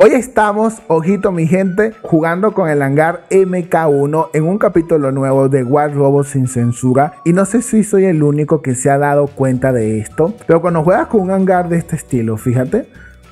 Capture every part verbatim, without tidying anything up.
Hoy estamos, ojito mi gente, jugando con el hangar M K uno en un capítulo nuevo de War Robots sin censura. Y no sé si soy el único que se ha dado cuenta de esto, pero cuando juegas con un hangar de este estilo, fíjate,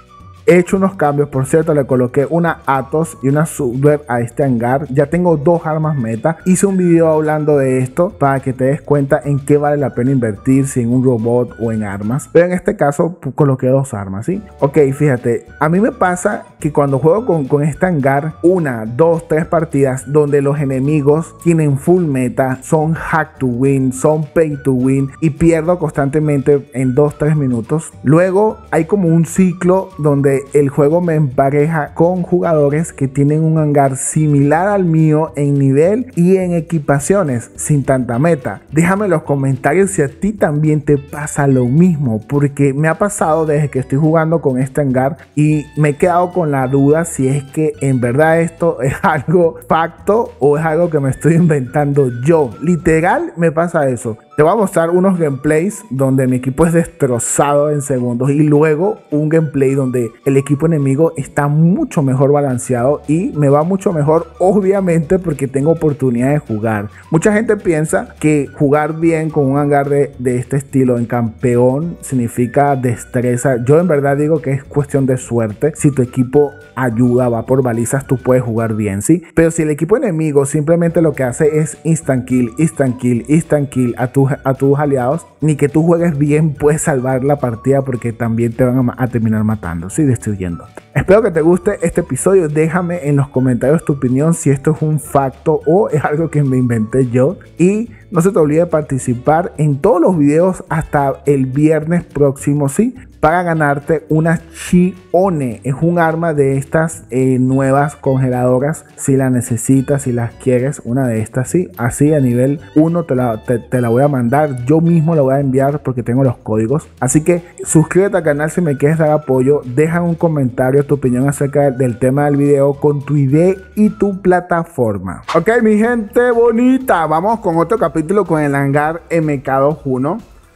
he hecho unos cambios. Por cierto, le coloqué una Atos y una Subweb a este hangar. Ya tengo dos armas meta. Hice un video hablando de esto para que te des cuenta en qué vale la pena invertir, si en un robot o en armas. Pero en este caso pues, coloqué dos armas, ¿sí? Ok, fíjate, a mí me pasa que cuando juego con, con este hangar, una, dos, tres partidas donde los enemigos tienen full meta, son hack to win, son pay to win y pierdo constantemente en dos, tres minutos. Luego hay como un ciclo donde el juego me empareja con jugadores que tienen un hangar similar al mío en nivel y en equipaciones sin tanta meta. Déjame en los comentarios si a ti también te pasa lo mismo, porque me ha pasado desde que estoy jugando con este hangar y me he quedado con la duda si es que en verdad esto es algo facto o es algo que me estoy inventando yo. Literal me pasa eso. Te voy a mostrar unos gameplays donde mi equipo es destrozado en segundos y luego un gameplay donde el equipo enemigo está mucho mejor balanceado y me va mucho mejor, obviamente, porque tengo oportunidad de jugar. Mucha gente piensa que jugar bien con un hangar de, de este estilo en campeón significa destreza. Yo en verdad digo que es cuestión de suerte. Si tu equipo ayuda, va por balizas, tú puedes jugar bien, ¿sí? Pero si el equipo enemigo simplemente lo que hace es instant kill, instant kill, instant kill a tu a tus aliados, ni que tú juegues bien puedes salvar la partida, porque también te van a, a terminar matando, sí, destruyendo. Espero que te guste este episodio. Déjame en los comentarios tu opinión, si esto es un facto o es algo que me inventé yo, y no se te olvide participar en todos los videos hasta el viernes próximo, sí, para ganarte una Chione. Es un arma de estas eh, nuevas congeladoras. Si la necesitas, si las quieres, una de estas, sí. Así a nivel uno te la, te, te la voy a mandar. Yo mismo la voy a enviar porque tengo los códigos. Así que suscríbete al canal si me quieres dar apoyo. Deja un comentario tu opinión acerca del tema del video con tu I D y tu plataforma. Ok, mi gente bonita. Vamos con otro capítulo con el hangar M K uno.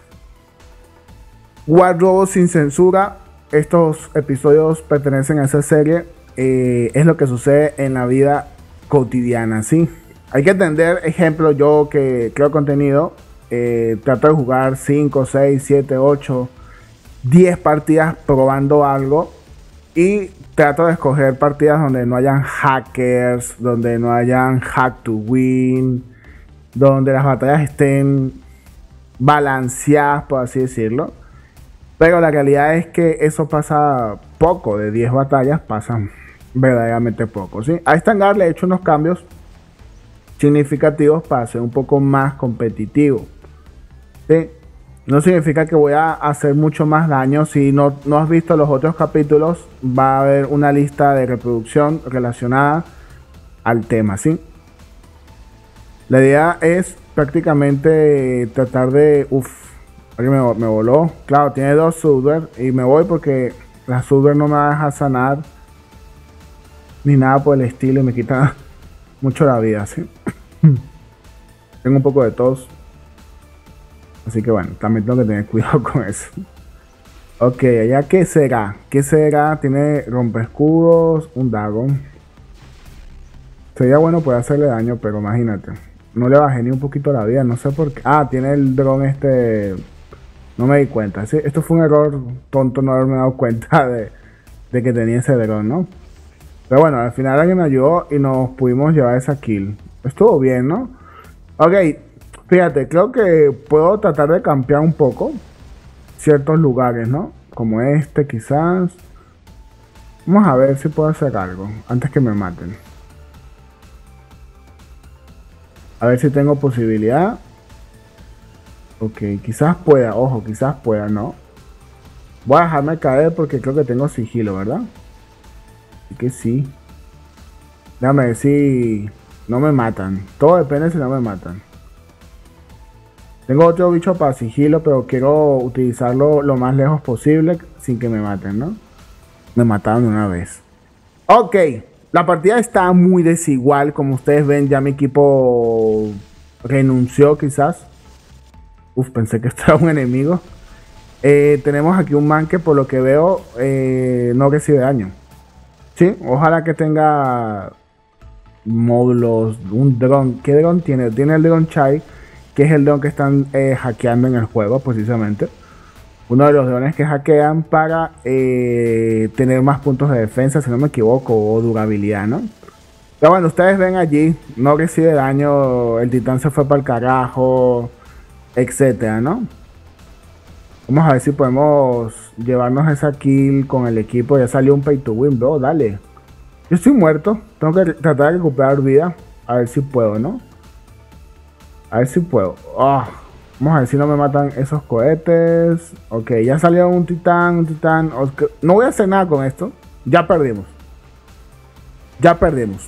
War Robots sin censura. Estos episodios pertenecen a esa serie. Eh, es lo que sucede en la vida cotidiana, ¿sí? Hay que entender, ejemplo, yo que creo contenido, eh, trato de jugar cinco, seis, siete, ocho, diez partidas probando algo. Y trato de escoger partidas donde no hayan hackers, donde no hayan hack to win, donde las batallas estén balanceadas, por así decirlo. Pero la realidad es que eso pasa poco. De diez batallas pasan verdaderamente poco, ¿sí? A este hangar le he hecho unos cambios significativos para ser un poco más competitivo, ¿sí? No significa que voy a hacer mucho más daño. Si no, no has visto los otros capítulos, va a haber una lista de reproducción relacionada al tema, ¿sí? La idea es prácticamente tratar de... Uf, me, me voló. Claro, tiene dos Subweb y me voy porque la Subweb no me va a dejar sanar ni nada por el estilo y me quita mucho la vida, ¿sí? Tengo un poco de tos, así que bueno, también tengo que tener cuidado con eso. Ok, allá qué será, qué será, tiene rompeescudos, un Dagon. Sería bueno poder hacerle daño, pero imagínate, no le bajé ni un poquito la vida, no sé por qué. Ah, tiene el dron este. No me di cuenta, ¿sí? Esto fue un error tonto no haberme dado cuenta de, de que tenía ese dron, ¿no? Pero bueno, al final alguien me ayudó y nos pudimos llevar esa kill. Estuvo bien, ¿no? Ok, fíjate, creo que puedo tratar de campear un poco ciertos lugares, ¿no? Como este quizás. Vamos a ver si puedo hacer algo antes que me maten. A ver si tengo posibilidad. Ok, quizás pueda, ojo, quizás pueda, ¿no? Voy a dejarme caer porque creo que tengo sigilo, ¿verdad? Así que sí. Déjame ver si no me matan. Todo depende si no me matan. Tengo otro bicho para sigilo, pero quiero utilizarlo lo más lejos posible sin que me maten, ¿no? Me mataron una vez. Ok, la partida está muy desigual. Como ustedes ven, ya mi equipo renunció quizás. Uf, pensé que esto era un enemigo. Eh, tenemos aquí un man que por lo que veo eh, no recibe daño. Sí, ojalá que tenga módulos, un dron. ¿Qué dron tiene? Tiene el Drone Chai, que es el dron que están eh, hackeando en el juego precisamente. Uno de los drones que hackean para eh, tener más puntos de defensa, si no me equivoco, o durabilidad, ¿no? Pero bueno, ustedes ven allí, no recibe daño, el titán se fue para el carajo, etcétera, ¿no? Vamos a ver si podemos llevarnos esa kill con el equipo. Ya salió un pay to win, bro, dale. Yo estoy muerto, tengo que tratar de recuperar vida. A ver si puedo, ¿no? A ver si puedo. Oh, vamos a ver si no me matan esos cohetes. Ok, ya salió un titán, un titán. Okay. No voy a hacer nada con esto. Ya perdimos. Ya perdimos.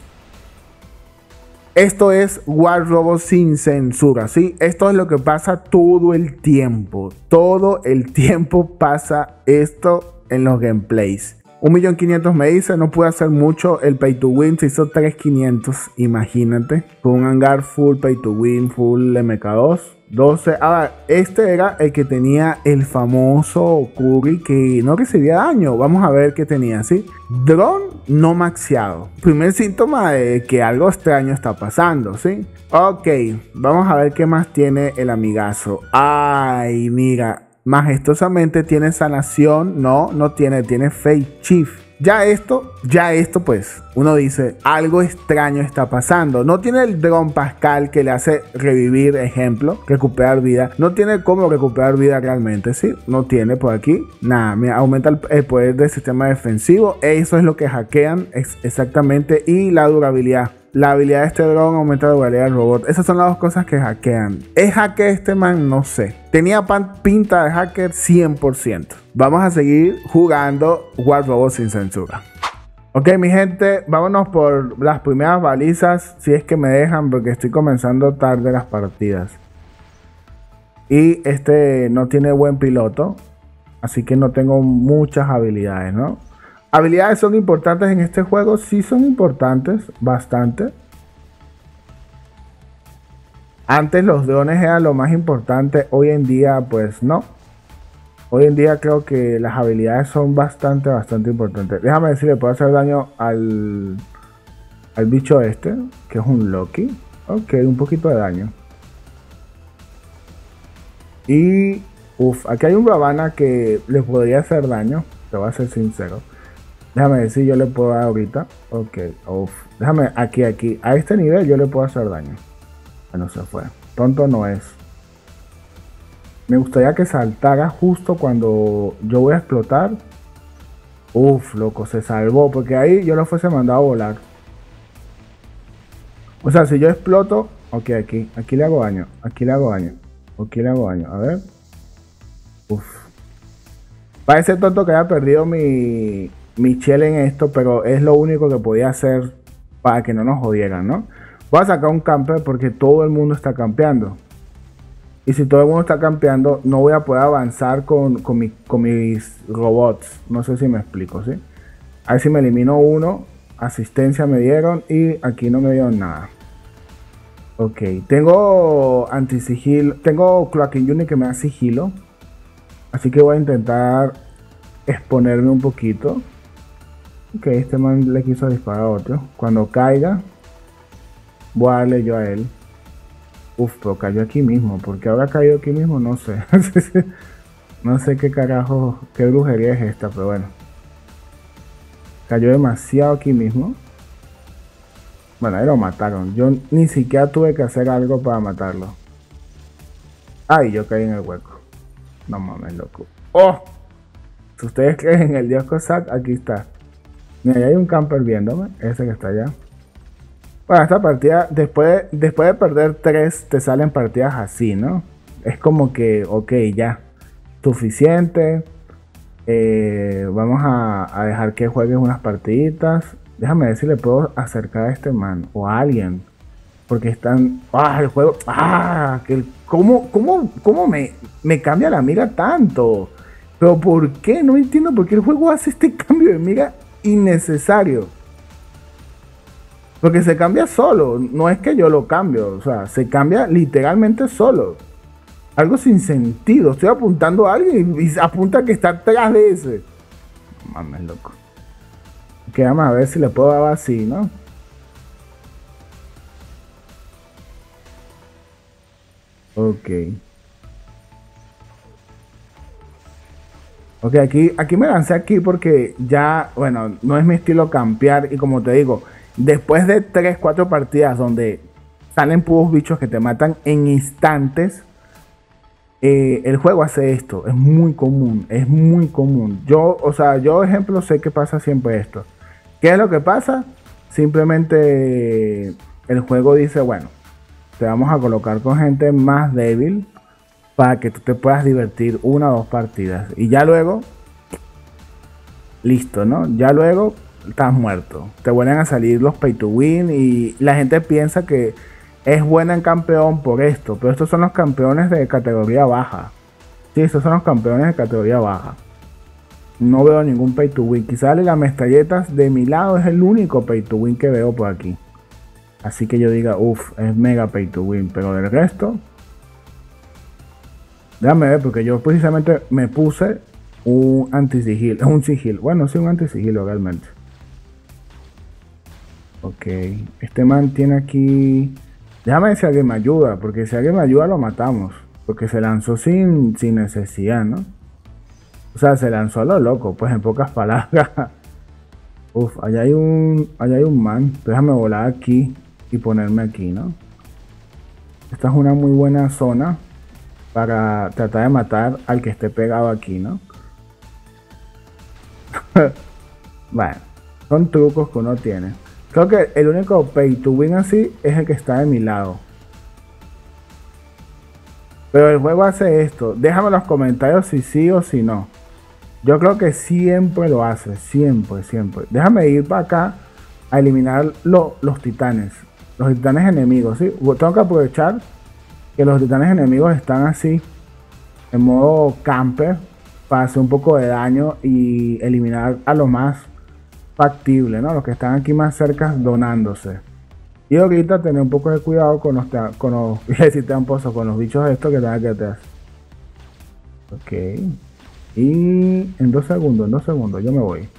Esto es War Robots sin censura, ¿sí? Esto es lo que pasa todo el tiempo. Todo el tiempo pasa esto en los gameplays. un millón quinientos me dice, no pude hacer mucho, el pay to win se hizo tres mil quinientos, imagínate. Con un hangar full pay to win, full M K dos. doce. Ahora, este era el que tenía el famoso Curry que no recibía daño. Vamos a ver qué tenía, ¿sí? Drone no maxeado. Primer síntoma de que algo extraño está pasando, ¿sí? Ok, vamos a ver qué más tiene el amigazo. Ay, mira. Majestuosamente tiene sanación. No, no tiene, tiene Fate Chief. Ya esto, ya esto pues, uno dice, algo extraño está pasando. No tiene el Drone Pascal que le hace revivir, ejemplo, recuperar vida. No tiene cómo recuperar vida realmente, ¿sí? No tiene por aquí. Nada, me aumenta el, el poder del sistema defensivo. Eso es lo que hackean es exactamente. Y la durabilidad. La habilidad de este dron aumenta la durabilidad del robot. Esas son las dos cosas que hackean. ¿Es hacker este man? No sé. Tenía pinta de hacker cien por ciento. Vamos a seguir jugando War Robots sin censura. Ok, mi gente, vámonos por las primeras balizas. Si es que me dejan, porque estoy comenzando tarde las partidas. Y este no tiene buen piloto. Así que no tengo muchas habilidades, ¿no? ¿Habilidades son importantes en este juego? Sí son importantes, bastante. Antes los drones eran lo más importante, hoy en día pues no. Hoy en día creo que las habilidades son bastante, bastante importantes. Déjame ver si le puedo hacer daño al, al bicho este, que es un Loki. Ok, un poquito de daño. Y, uff, aquí hay un Ravana que le podría hacer daño, te voy a ser sincero. Déjame ver si yo le puedo dar ahorita. Ok, uff. Déjame aquí, aquí. A este nivel yo le puedo hacer daño. Bueno, se fue. Tonto no es. Me gustaría que saltara justo cuando yo voy a explotar. Uff, loco, se salvó. Porque ahí yo lo fuese mandado a volar. O sea, si yo exploto. Ok, aquí. Aquí le hago daño. Aquí le hago daño. Aquí le hago daño. A ver. Uff. Parece tonto que haya perdido mi... Michelle en esto, pero es lo único que podía hacer para que no nos jodieran, ¿no? Voy a sacar un camper porque todo el mundo está campeando. Y si todo el mundo está campeando, no voy a poder avanzar con, con, mi, con mis robots. No sé si me explico, ¿sí? A ver si me elimino uno. Asistencia me dieron y aquí no me dieron nada. Ok, tengo anti-sigilo. Tengo Cloaking Unit que me da sigilo. Así que voy a intentar exponerme un poquito. Ok, este man le quiso disparar a otro. Cuando caiga, voy a darle yo a él. Uf, pero cayó aquí mismo. ¿Por qué habrá caído aquí mismo? No sé. No sé qué carajo, qué brujería es esta, pero bueno. Cayó demasiado aquí mismo. Bueno, ahí lo mataron. Yo ni siquiera tuve que hacer algo para matarlo. Ay, yo caí en el hueco. No mames, loco. ¡Oh! Si ustedes creen en el dios Cossack, aquí está. Mira, ahí hay un camper viéndome. Ese que está allá. Bueno, esta partida, después, después de perder tres, te salen partidas así, ¿no? Es como que, ok, ya. Suficiente. Eh, vamos a, a dejar que juegues unas partiditas. Déjame ver si le puedo acercar a este man o a alguien. Porque están... ¡Ah! El juego... ¡Ah! Que el, ¿Cómo, cómo, cómo me, me cambia la mira tanto? Pero ¿por qué? No entiendo por qué el juego hace este cambio de mira innecesario. Porque se cambia solo. No es que yo lo cambio. O sea, se cambia literalmente solo. Algo sin sentido. Estoy apuntando a alguien y apunta que está atrás de ese. Mames, loco. Ok, Ok, vamos a ver si le puedo dar así, ¿no? Ok. Ok, aquí, aquí me lancé aquí porque ya, bueno, no es mi estilo campear. Y como te digo, después de tres cuatro partidas donde salen puros bichos que te matan en instantes, eh, el juego hace esto. Es muy común, es muy común. Yo, o sea, yo, ejemplo, sé que pasa siempre esto. ¿Qué es lo que pasa? Simplemente el juego dice, bueno, te vamos a colocar con gente más débil para que tú te puedas divertir una o dos partidas. Y ya luego, listo, ¿no? Ya luego estás muerto. Te vuelven a salir los pay to win y la gente piensa que es buena en campeón por esto. Pero estos son los campeones de categoría baja. Sí, estos son los campeones de categoría baja. No veo ningún pay to win. Quizás las metralletas de mi lado es el único pay to win que veo por aquí. Así que yo diga, uff, es mega pay to win. Pero del resto, déjame ver, porque yo precisamente me puse un anti-sigilo, un sigilo. Bueno, sí, un anti-sigilo realmente. Ok, este man tiene aquí... Déjame ver si alguien me ayuda, porque si alguien me ayuda lo matamos. Porque se lanzó sin, sin necesidad, ¿no? O sea, se lanzó a lo loco, pues en pocas palabras. Uf, allá hay un, allá hay un man. Déjame volar aquí y ponerme aquí, ¿no? Esta es una muy buena zona para tratar de matar al que esté pegado aquí, ¿no? Bueno, son trucos que uno tiene. Creo que el único pay to win así es el que está de mi lado. Pero el juego hace esto. Déjame en los comentarios si sí o si no. Yo creo que siempre lo hace. Siempre, siempre. Déjame ir para acá a eliminar lo, los titanes. Los titanes enemigos, ¿sí? Tengo que aprovechar que los titanes enemigos están así, en modo camper, para hacer un poco de daño y eliminar a lo más factible, ¿no? Los que están aquí más cerca donándose. Y ahorita tener un poco de cuidado con los, con los, con los bichos estos que están aquí atrás. Ok. Y en dos segundos, en dos segundos, yo me voy.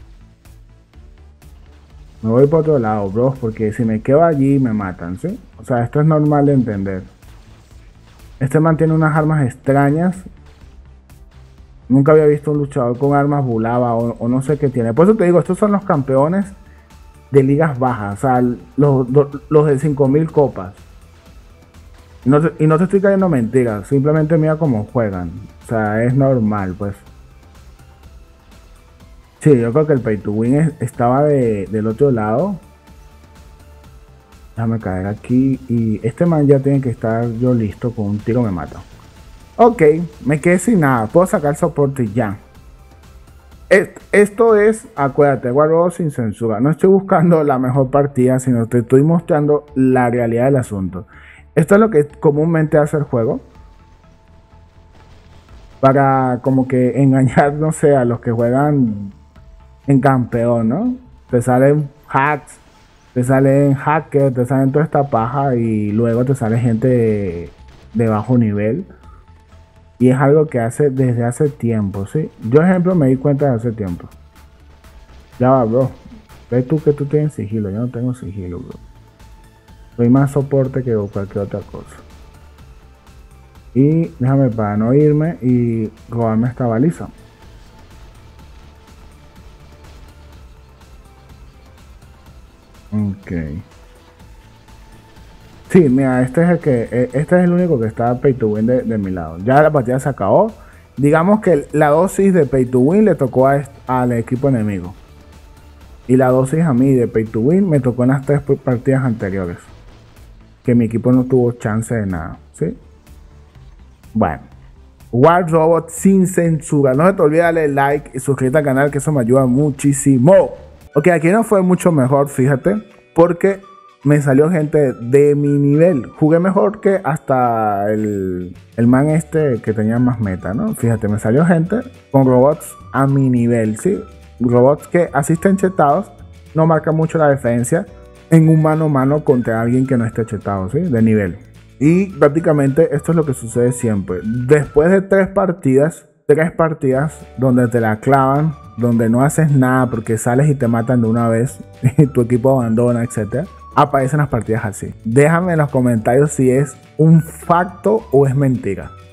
Me voy por otro lado, bros, porque si me quedo allí me matan, ¿sí? O sea, esto es normal de entender. Este man tiene unas armas extrañas. Nunca había visto un luchador con armas bulava o, o no sé qué tiene. Por eso te digo, estos son los campeones de ligas bajas. O sea, los, los de cinco mil copas. Y no, te, y no te estoy cayendo mentiras. Simplemente mira cómo juegan. O sea, es normal, pues. Sí, yo creo que el pay to win es, estaba de, del otro lado. Déjame caer aquí. Y este man ya tiene que estar yo listo. Con un tiro me mata. Ok, me quedé sin nada. Puedo sacar soporte ya. Esto es, acuérdate, guardo sin censura. No estoy buscando la mejor partida, sino te estoy mostrando la realidad del asunto. Esto es lo que comúnmente hace el juego. Para como que engañar, no sé, a los que juegan en campeón, ¿no? Te salen hacks, te salen hackers, te salen toda esta paja y luego te sale gente de, de bajo nivel. Y es algo que hace desde hace tiempo, ¿sí? Yo, ejemplo, me di cuenta de hace tiempo. Ya va, bro. Ve tú que tú tienes sigilo. Yo no tengo sigilo, bro. Soy más soporte que cualquier otra cosa. Y déjame para no irme y robarme esta baliza. Ok. Sí, mira, este es el que este es el único que está pay to win de, de mi lado. Ya la partida se acabó. Digamos que la dosis de pay to win le tocó a, al equipo enemigo. Y la dosis a mí de pay to win me tocó en las tres partidas anteriores. Que mi equipo no tuvo chance de nada, ¿sí? Bueno. War Robot sin censura. No se te olvide darle like y suscribirte al canal, que eso me ayuda muchísimo. Ok, aquí no fue mucho mejor, fíjate. Porque me salió gente de mi nivel. Jugué mejor que hasta el, el man este que tenía más meta, ¿no? Fíjate, me salió gente con robots a mi nivel, ¿sí? Robots que así estén chetados, no marca mucho la diferencia en un mano a mano contra alguien que no esté chetado, ¿sí? De nivel. Y prácticamente esto es lo que sucede siempre. Después de tres partidas, tres partidas donde te la clavan, donde no haces nada porque sales y te matan de una vez y tu equipo abandona, etcétera, aparecen las partidas así. Déjame en los comentarios si es un facto o es mentira.